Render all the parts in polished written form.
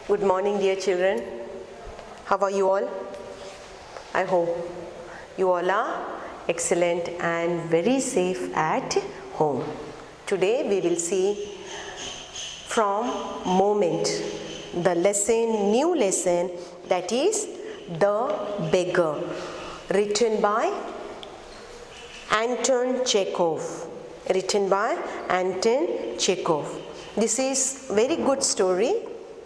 Good morning, dear children. How are you all? I hope you all are excellent and very safe at home. Today we will see from moment the lesson, new lesson, that is The Beggar, written by Anton Chekhov. Written by Anton Chekhov. This is very good story.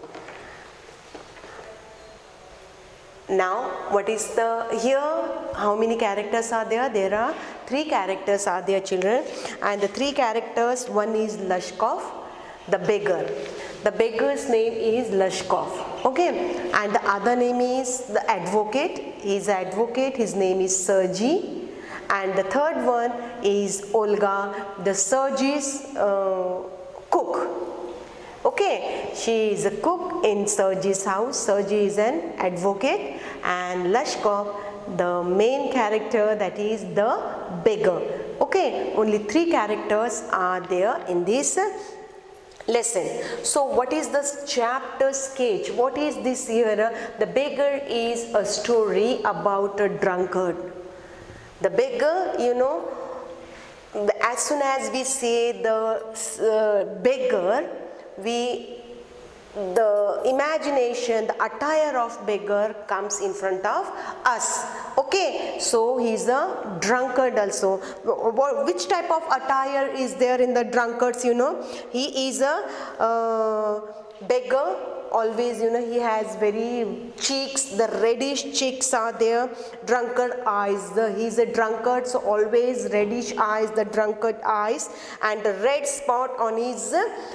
Now, what is here, how many characters are there? There are 3 characters are there, children. And the 3 characters, one is Lashkov, the beggar. The beggar's name is Lashkov, okay. And the other name is the advocate. He is advocate, his name is Sergey. And the third one is Olga, the Sergey's cook. Okay, she is a cook in Sergey's house. Sergey is an advocate, and Lashkov, the main character, that is the beggar. Okay, only 3 characters are there in this lesson. So what is the chapter sketch? What is this here? The beggar is a story about a drunkard. The beggar, you know, as soon as we say the beggar, the imagination, the attire of beggar comes in front of us. Okay, so he is a drunkard also. Which type of attire is there in the drunkards, you know? He is a beggar. Always, you know, he has very cheeks, the reddish cheeks are there, drunkard eyes. He is a drunkard, so always reddish eyes, the drunkard eyes, and the red spot on his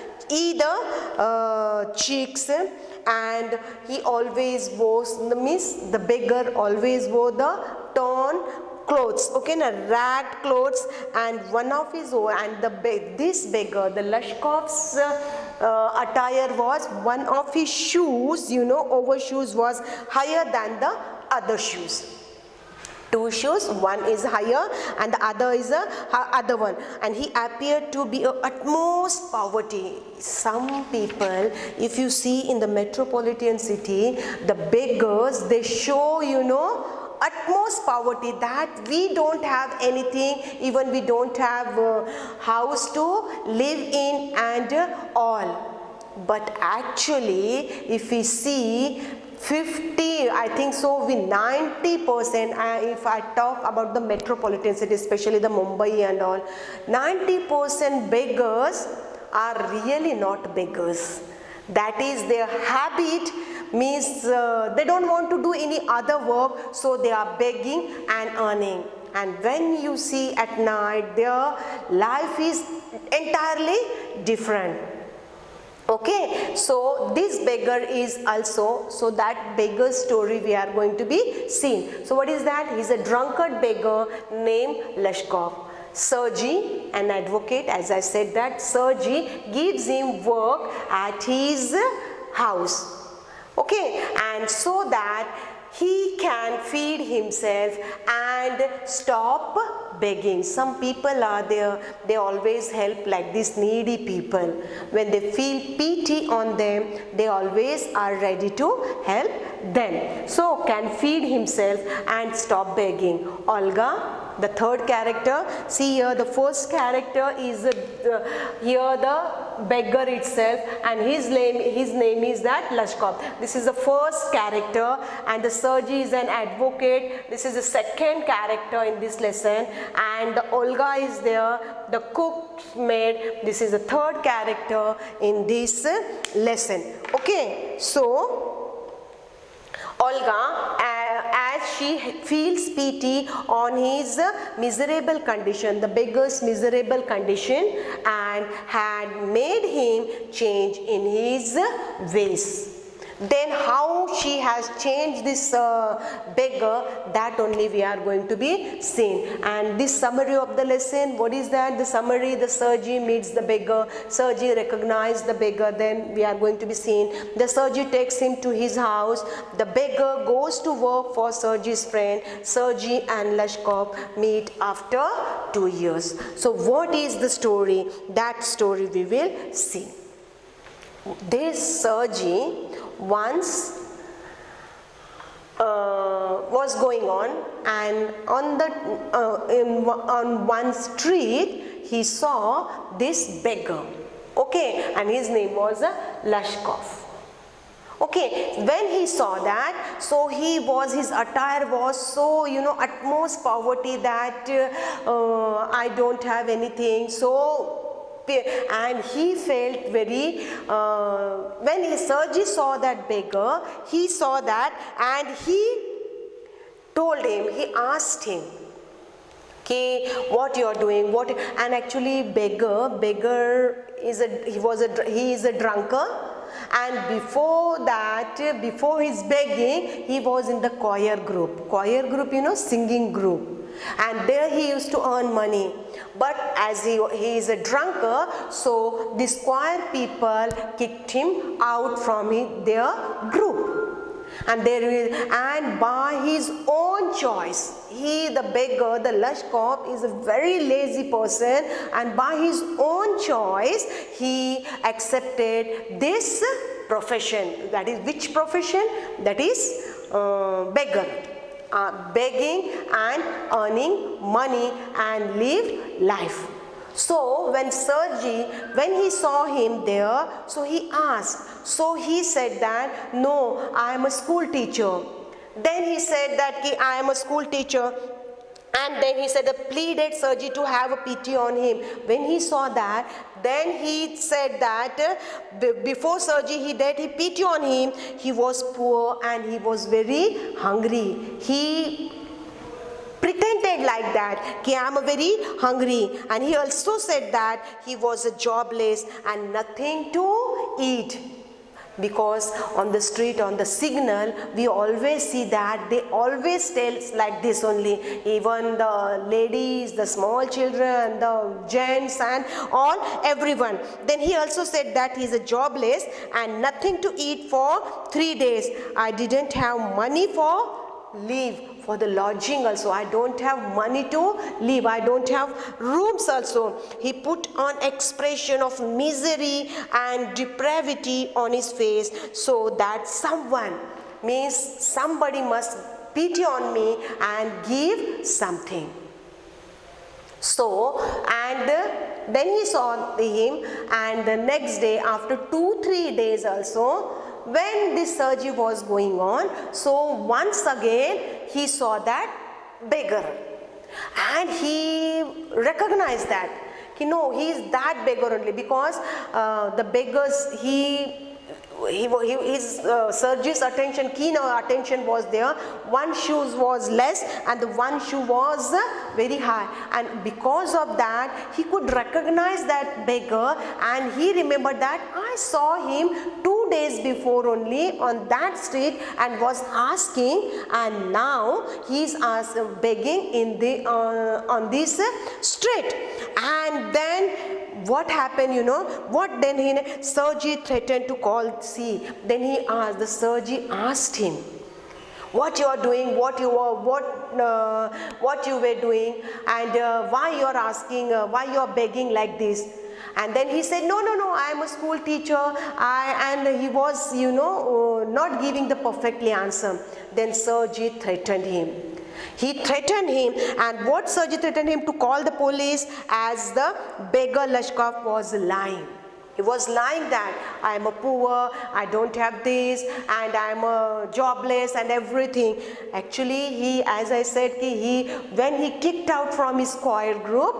either cheeks, and he always wears, the beggar always wore the torn clothes, okay, ragged clothes, and one of his this beggar, the Lashkov's attire was, one of his shoes, you know, overshoes was higher than the other shoes. 2 shoes, one is higher and the other is the other one, and he appeared to be utmost poverty. Some people, if you see in the metropolitan city, the beggars, they show, you know, utmost poverty, that we don't have anything, even we don't have a house to live in and all. But actually, if we see 50, I think so, 90%, if I talk about the metropolitan city, especially the Mumbai and all, 90% beggars are really not beggars. That is their habit, means they don't want to do any other work, so they are begging and earning. And when you see at night, their life is entirely different. Okay, so this beggar is also, so that beggar story we are going to be seeing. So what is that? He is a drunkard beggar named Lashkov. Sergey, an advocate, as I said that, Sergey gives him work at his house. Okay, and so that he can feed himself and stop begging. Some people are there, they always help like these needy people. When they feel pity on them, they always are ready to help them. So can feed himself and stop begging. Olga, the third character, see here the first character is here the beggar itself, and his name is that Lashkov. This is the first character, and the Sergey is an advocate. This is the second character in this lesson, and the Olga is there, the cook maid. This is the third character in this lesson. Okay, so Olga, as she feels pity on his miserable condition, the beggar's miserable condition, and had made him change in his ways. Then how she has changed this beggar, that only we are going to be seeing. And this summary of the lesson, what is that? The summary, the Sergey meets the beggar, Sergey recognized the beggar, then we are going to be seeing. The Sergey takes him to his house, the beggar goes to work for Sergey's friend, Sergey and Lashkov meet after 2 years. So what is the story? That story we will see. This Sergey once was going on, and on one street he saw this beggar, okay, and his name was Lashkov. Okay, when he saw that, so his attire was so, utmost poverty that I don't have anything, so, and he felt very, when Sergi saw that beggar, he saw that, and he asked him, okay, what you are doing, and actually beggar is he is a drunkard. And before that, before his begging, he was in the choir group, singing group, and there he used to earn money. But as he is a drunkard, so the choir people kicked him out from their group. And by his own choice, the beggar, the Lashkov, is a very lazy person, and by his own choice he accepted this profession. That is which profession? That is beggar. Begging and earning money and live life. So when Sergi, when he saw him there, so he asked. So he said that, no, I am a school teacher. Then he said that I am a school teacher. And then he said, pleaded Sergi to have a pity on him. When he saw that, then he said that before Sergi he pity on him. He was poor and he was very hungry. He pretended like that, I am very hungry, and he also said that he was jobless and nothing to eat. Because on the street, on the signal, we always see that they always tell like this only. Even the ladies, the small children, the gents and all, everyone. Then he also said that he is jobless and nothing to eat for 3 days. I didn't have money for leave, for the lodging also. I don't have money to live. I don't have rooms also. He put on expression of misery and depravity on his face, so that someone, means somebody, must pity on me and give something. So, and then he saw him, and the next day, after 2-3 days also, when this Sergi was going on, so once again he saw that beggar, and he recognized that, no, he is that beggar only, because the beggars, his Sergi's attention, keen attention was there. One shoe was less and the one shoe was very high, and because of that he could recognize that beggar, and he remembered that I saw him 2 days before only on that street and was asking, and now he is begging in the on this street. And then what happened, what then Sergi threatened to call, see, then he asked, the Sergi asked him, what you are doing, what you were doing, and why you are asking, why you are begging like this. And then he said, no, I am a school teacher, and he was, not giving the perfectly answer. Then Sergi threatened him. He threatened him, and what Sergi threatened him? To call the police, as the beggar Lashkov was lying. He was lying that I am a poor, I don't have this, and I am a jobless and everything. Actually, he, as I said, when he kicked out from his choir group,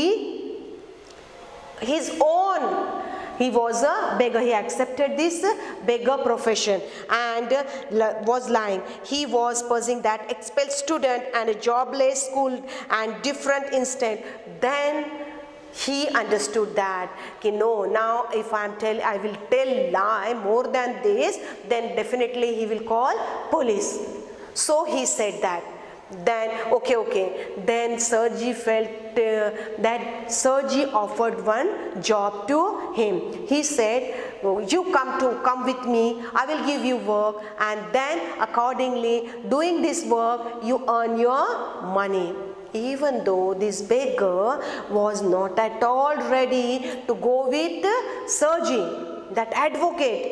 he was a beggar. He accepted this beggar profession and was lying. He was posing that expelled student and a jobless school and different instant. Then he understood that, no, now if I will tell lie more than this, then definitely he will call police. So he said that. Then okay. Then Sergi felt that Sergi offered one job to him. He said, you come with me, I will give you work, and then accordingly doing this work you earn your money. Even though this beggar was not at all ready to go with Sergi, that advocate,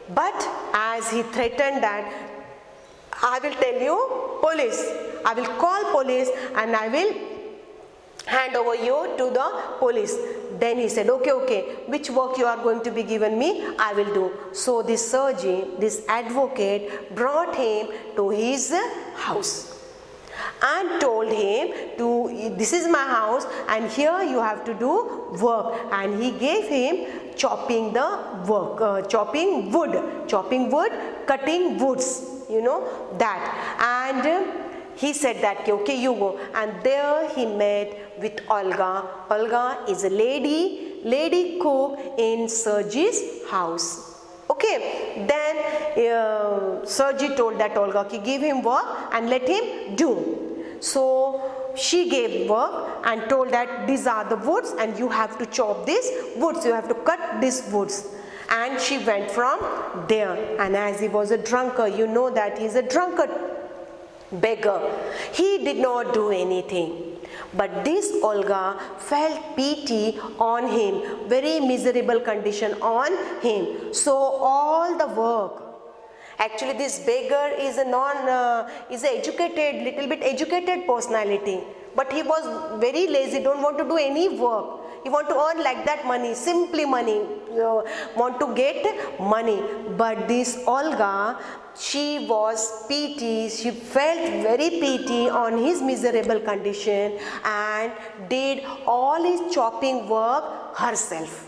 But as he threatened that, I will tell you police, I will call police and I will hand over you to the police. Then he said, okay, which work you are going to be given me, I will do. So this Sergi, this advocate, brought him to his house and told him, this is my house and here you have to do work. And he gave him chopping the work, chopping wood, cutting woods, you know that. And he said that, okay, you go. And there he met with Olga. Olga is a lady cook in Sergi's house. Okay, then Sergi told that Olga, give him work and let him do. So she gave work and told that these are the woods and you have to chop these woods, you have to cut these woods. And she went from there. And as he was a drunkard, you know that he is a drunkard, beggar. He did not do anything. But this Olga felt pity on him, very miserable condition on him. So all the work, actually this beggar is is a educated, little bit educated personality. But he was very lazy, don't want to do any work. He want to earn like that money, simply money, want to get money. But this Olga, she was pity, she felt very pity on his miserable condition and did all his chopping work herself.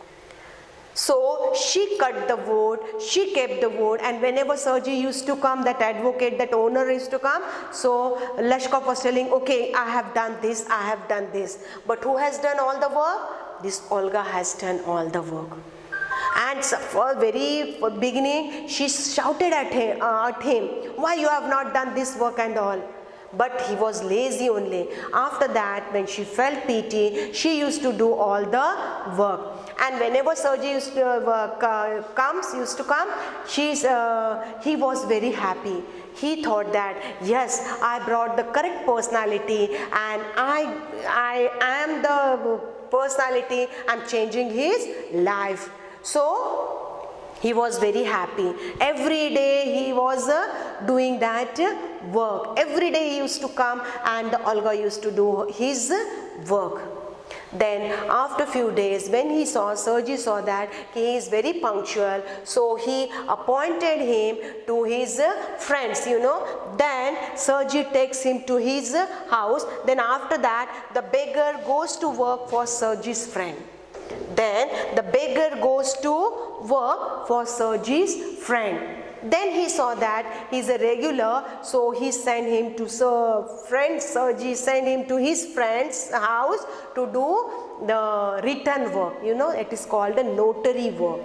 So she cut the wood, she kept the wood, and whenever Sergi used to come, that advocate, that owner used to come, so Lashkov was telling, okay, I have done this, I have done this. But who has done all the work? This Olga has done all the work. And for very beginning, she shouted at him, why you have not done this work and all. But he was lazy only. After that, when she felt pity, she used to do all the work. And whenever Sergi used to come, he was very happy. He thought that, yes, I brought the correct personality and I am the personality, I'm changing his life. So he was very happy. Every day he was doing that work. Every day he used to come and Olga used to do his work. Then after few days, when Sergi saw that he is very punctual, so he appointed him to his friends, you know. Then Sergi takes him to his house. Then after that, the beggar goes to work for Sergi's friend. Then the beggar goes to work for Sergi's friend. Then he saw that he is a regular, so he sent him to Sergi sent him to his friend's house to do the written work. You know, it is called a notary work.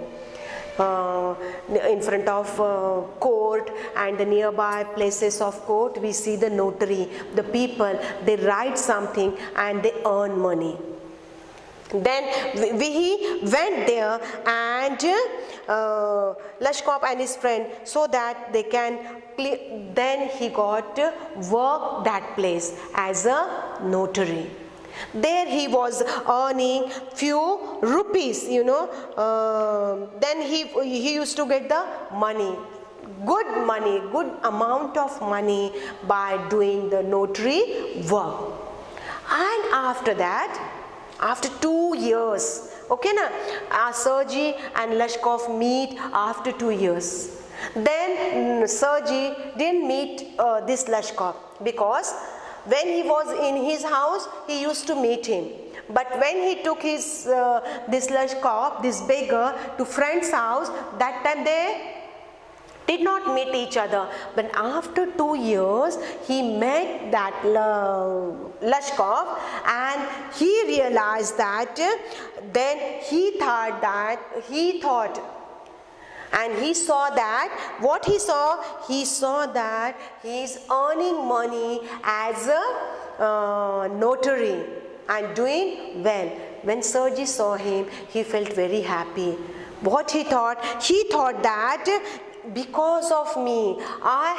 In front of court and the nearby places of court, we see the notary. The people, they write something and they earn money. Then he went there and Lashkov and his friend, so that they can then he got work that place as a notary. There he was earning few rupees, you know. Then he used to get the money, good amount of money by doing the notary work. And after that, after 2 years, okay na, Sergi and Lashkov meet after 2 years. Then Sergi didn't meet this Lashkov, because when he was in his house, he used to meet him. But when he took his this Lashkov, this beggar, to friend's house, that time they did not meet each other. But after 2 years, he met that Lashkov, and he realized that, then he thought, and he saw that, what he saw that he is earning money as a notary and doing well. When Sergi saw him, he felt very happy. What he thought? He thought that because of me, I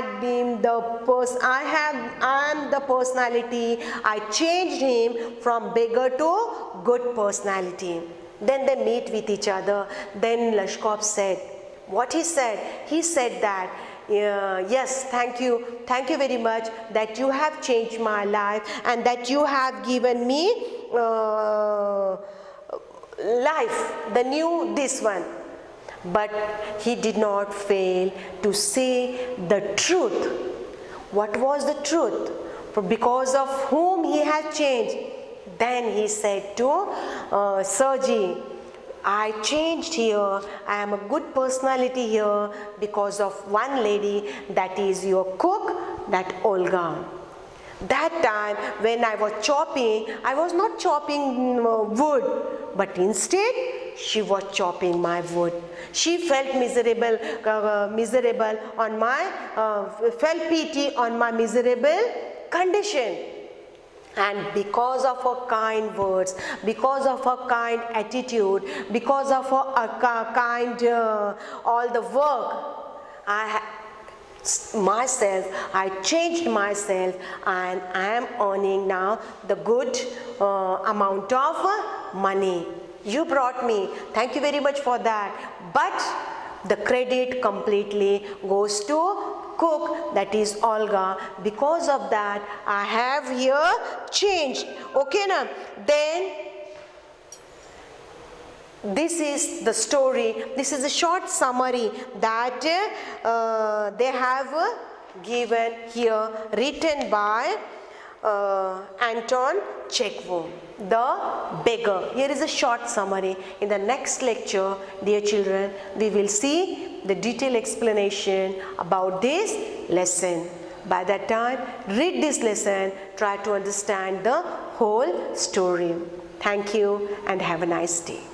am the personality. I changed him from beggar to good personality. Then they meet with each other. Then Lashkov said, What he said? He said that, yes, thank you very much that you have changed my life and that you have given me life, the new this one. But he did not fail to say the truth. What was the truth? Because of whom he had changed. Then he said to Sirji, I changed here, I am a good personality here because of one lady, that is your cook, that Olga. That time when I was chopping, I was not chopping wood, but instead she was chopping my wood. She felt miserable on my, felt pity on my miserable condition. And because of her kind words, because of her kind attitude, because of her kind all the work, I changed myself, and I am earning now the good amount of money. You brought me, thank you very much for that. But the credit completely goes to cook, that is Olga. Because of that, I have here changed. Okay now. Then this is the story. This is a short summary that they have given here, written by Anton Chekhov, the beggar. Here is a short summary. In the next lecture, dear children, we will see the detailed explanation about this lesson. By that time, read this lesson, try to understand the whole story. Thank you and have a nice day.